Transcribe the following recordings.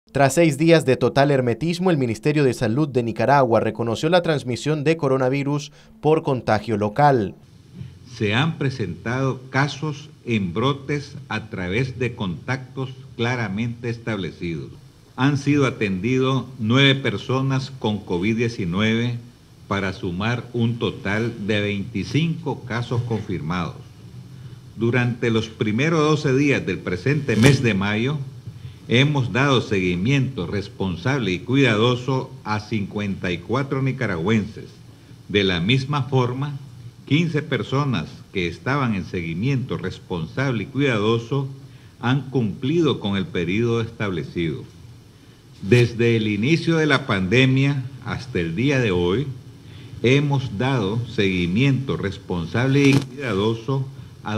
Tras 6 días de total hermetismo, el Ministerio de Salud de Nicaragua reconoció la transmisión de coronavirus por contagio local. Se han presentado casos en brotes a través de contactos claramente establecidos. Han sido atendidos 9 personas con COVID-19 para sumar un total de 25 casos confirmados. Durante los primeros 12 días del presente mes de mayo, hemos dado seguimiento responsable y cuidadoso a 54 nicaragüenses. De la misma forma, 15 personas que estaban en seguimiento responsable y cuidadoso han cumplido con el periodo establecido. Desde el inicio de la pandemia hasta el día de hoy, hemos dado seguimiento responsable y cuidadoso a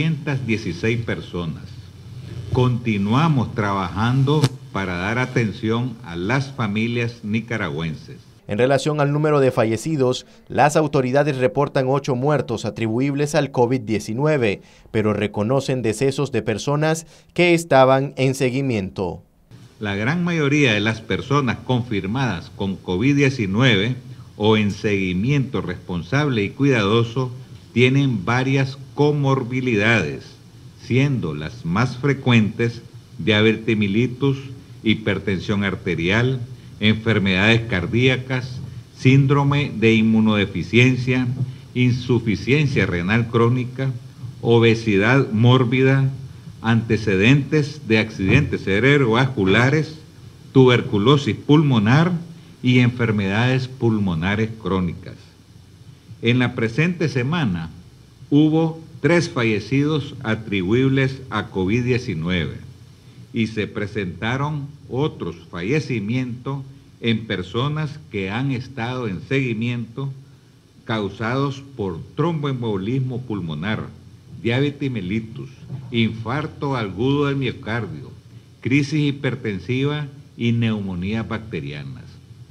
216 personas. Continuamos trabajando para dar atención a las familias nicaragüenses. En relación al número de fallecidos, las autoridades reportan 8 muertos atribuibles al COVID-19, pero reconocen decesos de personas que estaban en seguimiento. La gran mayoría de las personas confirmadas con COVID-19 o en seguimiento responsable y cuidadoso tienen varias comorbilidades, siendo las más frecuentes diabetes mellitus, hipertensión arterial, enfermedades cardíacas, síndrome de inmunodeficiencia, insuficiencia renal crónica, obesidad mórbida, antecedentes de accidentes cerebrovasculares, tuberculosis pulmonar y enfermedades pulmonares crónicas. En la presente semana hubo 3 fallecidos atribuibles a COVID-19 y se presentaron otros fallecimientos en personas que han estado en seguimiento causados por tromboembolismo pulmonar, diabetes mellitus, infarto agudo del miocardio, crisis hipertensiva y neumonías bacterianas.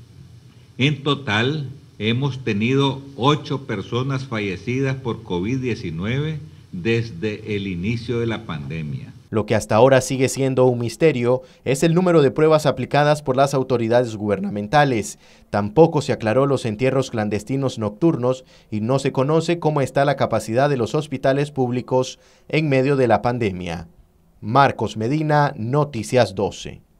En total, hemos tenido 8 personas fallecidas por COVID-19 desde el inicio de la pandemia. Lo que hasta ahora sigue siendo un misterio es el número de pruebas aplicadas por las autoridades gubernamentales. Tampoco se aclaró los entierros clandestinos nocturnos y no se conoce cómo está la capacidad de los hospitales públicos en medio de la pandemia. Marcos Medina, Noticias 12.